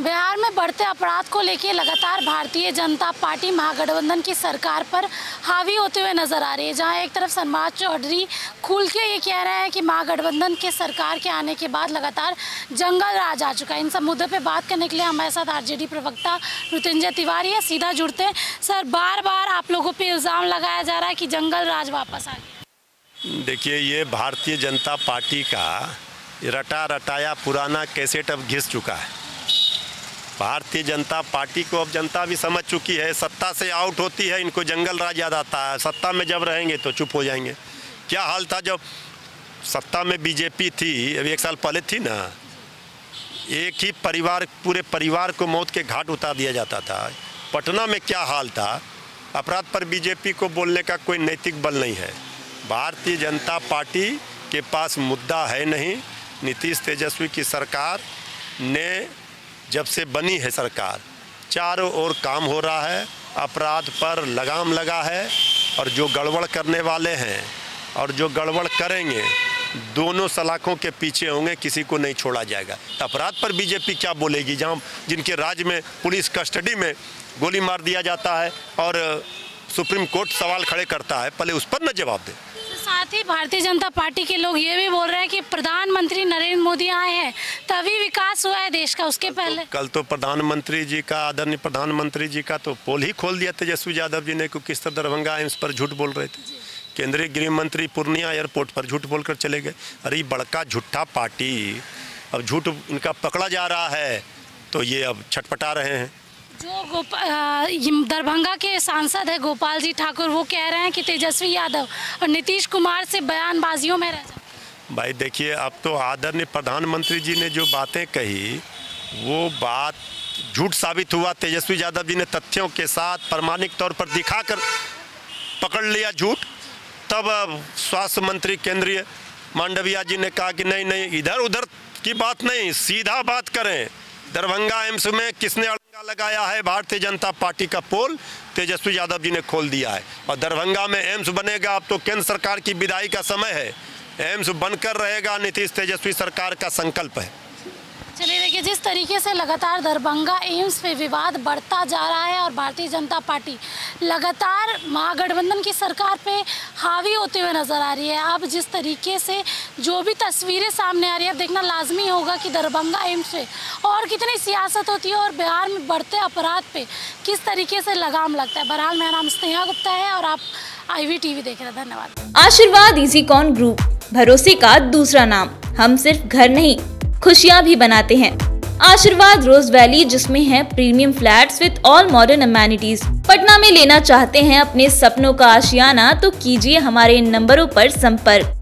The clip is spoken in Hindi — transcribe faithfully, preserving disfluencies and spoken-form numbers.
बिहार में बढ़ते अपराध को लेकर लगातार भारतीय जनता पार्टी महागठबंधन की सरकार पर हावी होते हुए नजर आ रही है। जहां एक तरफ सनमाज चौधरी खुल के ये कह रहे हैं कि महागठबंधन के सरकार के आने के बाद लगातार जंगल राज आ चुका है। इन सब मुद्दों पे बात करने के लिए हमारे साथ आरजेडी प्रवक्ता मृत्युंजय तिवारी है। सीधा जुड़ते हैं। सर, बार बार आप लोगों पर इल्ज़ाम लगाया जा रहा है कि जंगल राज वापस आ गया। देखिए, ये भारतीय जनता पार्टी का रटा रटाया पुराना कैसेट अब घिस चुका है। भारतीय जनता पार्टी को अब जनता भी समझ चुकी है। सत्ता से आउट होती है, इनको जंगल राज याद आता है। सत्ता में जब रहेंगे तो चुप हो जाएंगे। क्या हाल था जब सत्ता में बीजेपी थी, अभी एक साल पहले थी ना, एक ही परिवार पूरे परिवार को मौत के घाट उतार दिया जाता था। पटना में क्या हाल था। अपराध पर बीजेपी को बोलने का कोई नैतिक बल नहीं है। भारतीय जनता पार्टी के पास मुद्दा है नहीं। नीतीश तेजस्वी की सरकार ने जब से बनी है सरकार, चारों ओर काम हो रहा है, अपराध पर लगाम लगा है, और जो गड़बड़ करने वाले हैं और जो गड़बड़ करेंगे दोनों सलाखों के पीछे होंगे, किसी को नहीं छोड़ा जाएगा। अपराध पर बीजेपी क्या बोलेगी, जहां जिनके राज्य में पुलिस कस्टडी में गोली मार दिया जाता है और सुप्रीम कोर्ट सवाल खड़े करता है, पहले उस पर न जवाब दे। साथ ही भारतीय जनता पार्टी के लोग ये भी बोल रहे हैं कि प्रधानमंत्री नरेंद्र मोदी आए हैं तभी विकास हुआ है देश का, उसके पहले कल तो प्रधानमंत्री जी का, आदरणीय प्रधानमंत्री जी का तो पोल ही खोल दिया तेजस्वी यादव जी ने, को किस तरह दरभंगा एम्स पर झूठ बोल रहे थे। केंद्रीय गृह मंत्री पूर्णिया एयरपोर्ट पर झूठ बोलकर चले गए। अरे बड़का झूठा पार्टी, अब झूठ इनका पकड़ा जा रहा है तो ये अब छटपटा रहे हैं। जो दरभंगा के सांसद है गोपाल जी ठाकुर, वो कह रहे हैं कि तेजस्वी यादव और नीतीश कुमार से बयानबाजियों में रह जाए। भाई देखिए, अब तो आदरणीय प्रधानमंत्री जी ने जो बातें कही वो बात झूठ साबित हुआ। तेजस्वी यादव जी ने तथ्यों के साथ प्रामाणिक तौर पर दिखाकर पकड़ लिया झूठ। तब स्वास्थ्य मंत्री केंद्रीय मांडविया जी ने कहा कि नहीं नहीं, इधर उधर की बात नहीं, सीधा बात करें। दरभंगा एम्स में किसने अड़ंगा लगाया है? भारतीय जनता पार्टी का पोल तेजस्वी यादव जी ने खोल दिया है। और दरभंगा में एम्स बनेगा, अब तो केंद्र सरकार की विदाई का समय है। एम्स बनकर रहेगा, नीतीश तेजस्वी सरकार का संकल्प है। चलिए देखिए, जिस तरीके से लगातार दरभंगा एम्स पे विवाद बढ़ता जा रहा है और भारतीय जनता पार्टी लगातार महागठबंधन की सरकार पे हावी होते हुए नजर आ रही है। अब जिस तरीके से जो भी तस्वीरें सामने आ रही है, अब देखना लाजमी होगा कि दरभंगा एम्स पे और कितनी सियासत होती है और बिहार में बढ़ते अपराध पे किस तरीके से लगाम लगता है। बहरहाल, मेरा नाम स्नेहा गुप्ता है और आप आई वी टी वी देख रहे हैं। धन्यवाद। आशीर्वाद इजीकॉन ग्रुप, भरोसे का दूसरा नाम। हम सिर्फ घर नहीं, खुशियां भी बनाते हैं। आशीर्वाद रोज वैली, जिसमें है premium flats with all modern amenities. Patna में लेना चाहते हैं अपने सपनों का आशियाना, तो कीजिए हमारे इन नंबरों पर संपर्क।